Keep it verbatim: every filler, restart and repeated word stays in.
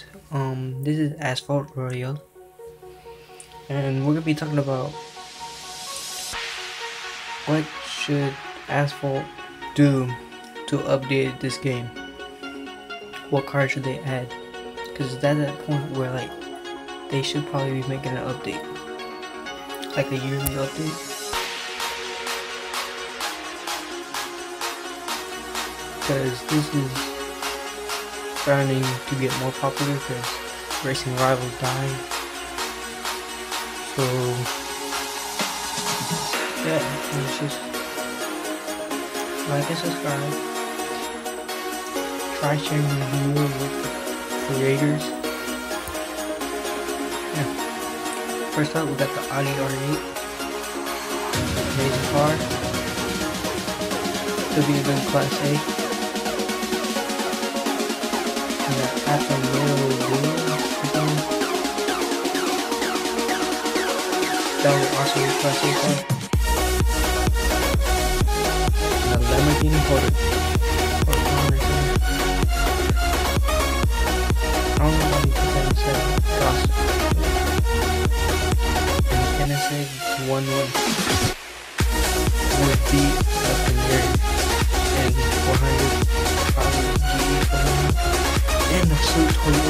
um, this is Asphalt Royal, and we're gonna be talking about what should Asphalt do to update this game. What card should they add? Because that's at that point where like they should probably be making an update, like a yearly update. Because this is starting to get more popular because racing rivals dying. So yeah, it's just like and subscribe. Try sharing the video with the creators. Yeah. First up, we got the Audi R eight. Amazing car. Could be a good Class A. And the Apple Yellow Blue. That was also a Class A car. And a Lamborghini Hoarder. I don't know why you put that instead of gossip. And the N S A one one would be legendary. And four hundred probably G E for him. And the Suit Toyota